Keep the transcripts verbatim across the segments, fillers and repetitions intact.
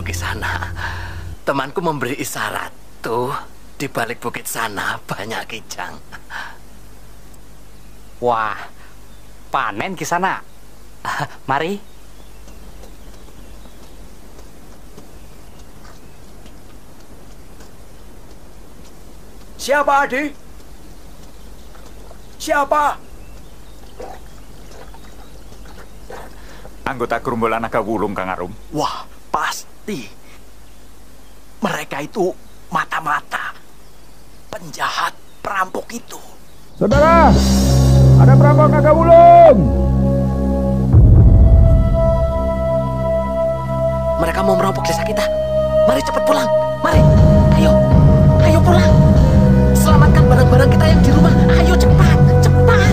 Kisana. Temanku memberi isyarat. Tuh, di balik bukit sana banyak kijang. Wah, panen Kisana. Mari. Siapa, Adi? Siapa? Anggota gerombolan naga wulung, Kang Arum. Wah, pasti. Mereka itu mata-mata penjahat perampok itu. Saudara, ada perampok naga wulung. Mereka mau merampok desa kita. Mari cepat pulang. Mari. Ayo. Ayo pulang. Selamatkan barang-barang kita yang di rumah. Ayo cepat. Cepat.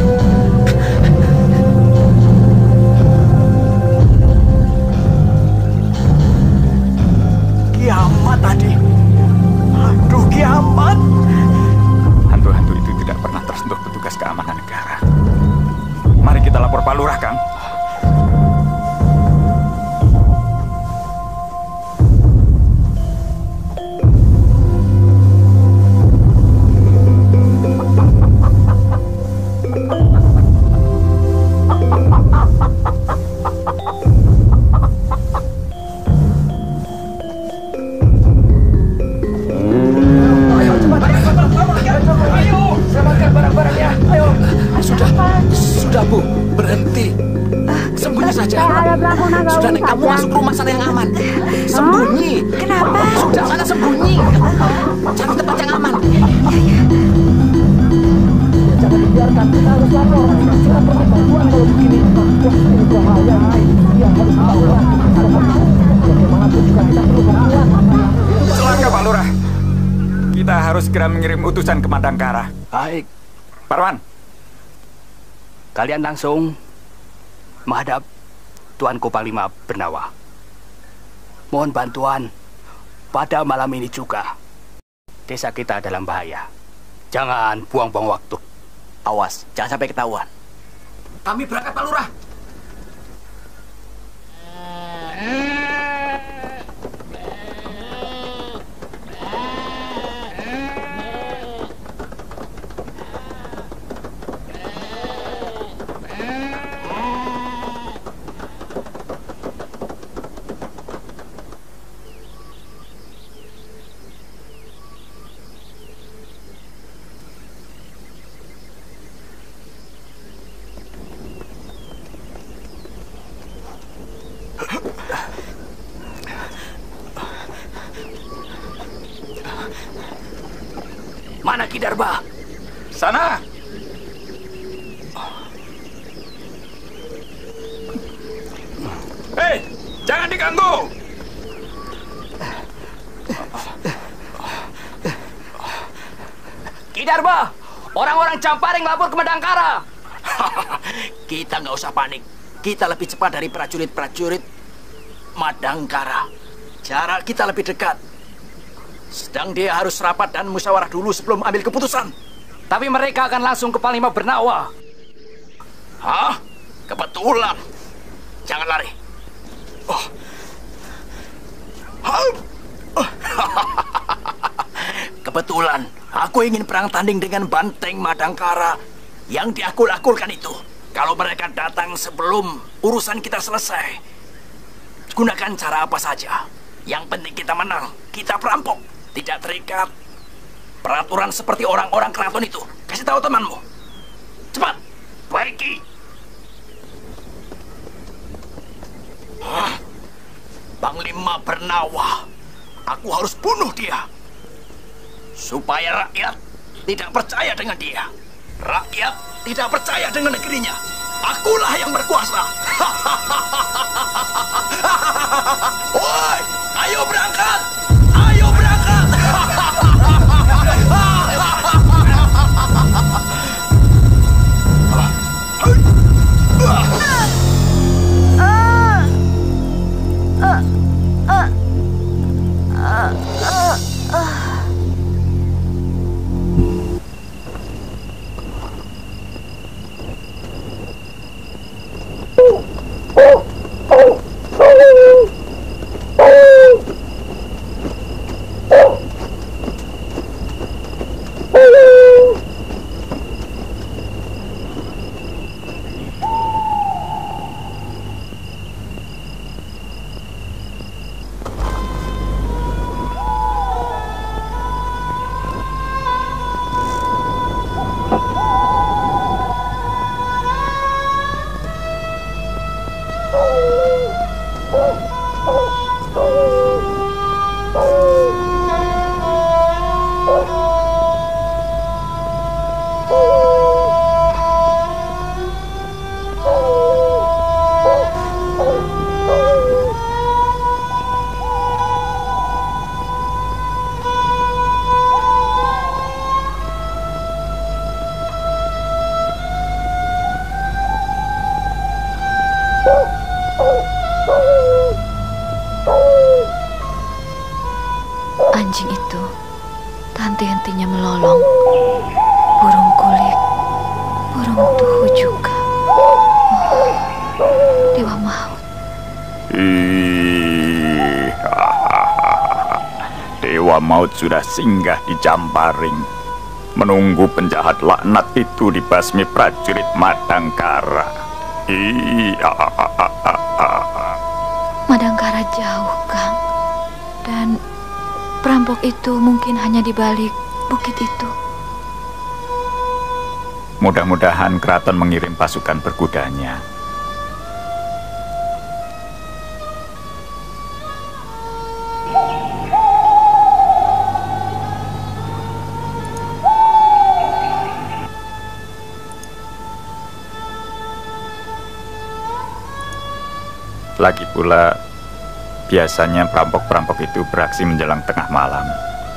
Kiamat tadi. Aduh, kiamat. Hantu-hantu itu tidak pernah tersentuh petugas keamanan negara. Mari kita lapor Pak Lurah, Kang. Bu, berhenti. Sembunyi saja. Sudah, Neng, kamu masuk rumah sana yang aman. Sembunyi. Kenapa? Sudah, sana sembunyi. Cari tempat yang aman. Jangan dibiarkan, kita harus lapor. Kita perlu bantuan kalau begini. Wah, ini bahaya. Iya, harus lapor. Bagaimanapun juga kita perlu bantuan. Celaka, Pak Lurah. Kita harus segera mengirim utusan ke Madangkara. Baik. Parwan. Kalian langsung menghadap Tuanku Panglima Bernawa. Mohon bantuan pada malam ini juga. Desa kita dalam bahaya. Jangan buang-buang waktu. Awas, jangan sampai ketahuan. Kami berangkat, Pak Lurah. Mana Ki Darba? Sana. Hei, jangan diganggu. Ki Darba, orang-orang Camparing lapor ke Madangkara. Kita nggak usah panik. Kita lebih cepat dari prajurit-prajurit Madangkara. Jarak kita lebih dekat. Sedang dia harus rapat dan musyawarah dulu sebelum ambil keputusan. Tapi mereka akan langsung ke Panglima Bernawa. Hah? Kebetulan. Jangan lari. Oh. Oh. Kebetulan, aku ingin perang tanding dengan banteng Madangkara yang diakul-akulkan itu. Kalau mereka datang sebelum urusan kita selesai, gunakan cara apa saja. Yang penting kita menang. Kita perampok. Tidak terikat peraturan seperti orang-orang keraton itu. Kasih tahu temanmu. Cepat. Baiki. Hah? Panglima Bernawa. Aku harus bunuh dia. Supaya rakyat tidak percaya dengan dia. Rakyat tidak percaya dengan negerinya. Akulah yang berkuasa. Woi, ayo berangkat. Ayo berangkat. sepertinya melolong. Burung kulik, burung tuhu juga. Oh, Dewa Maut. Ih, Dewa Maut sudah singgah di Jamparing, menunggu penjahat laknat itu dibasmi prajurit Madangkara. Ih, Madangkara jauh, Kang. Dan perampok itu mungkin hanya di balik bukit itu. Mudah-mudahan keraton mengirim pasukan berkudanya. Lagi pula, biasanya perampok-perampok itu beraksi menjelang tengah malam.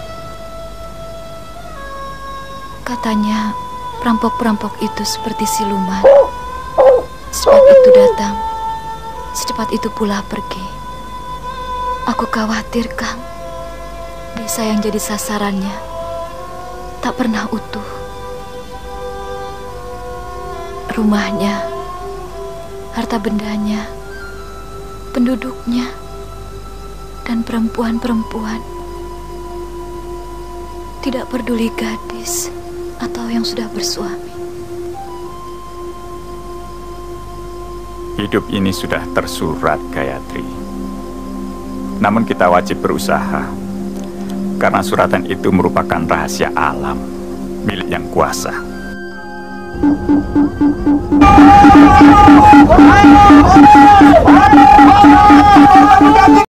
Katanya perampok-perampok itu seperti siluman. Secepat itu datang, secepat itu pula pergi. Aku khawatir, Kang. Desa yang jadi sasarannya tak pernah utuh. Rumahnya, harta bendanya, penduduknya, dan perempuan-perempuan. Tidak peduli gadis atau yang sudah bersuami. Hidup ini sudah tersurat, Gayatri. Namun kita wajib berusaha, karena suratan itu merupakan rahasia alam, milik yang kuasa.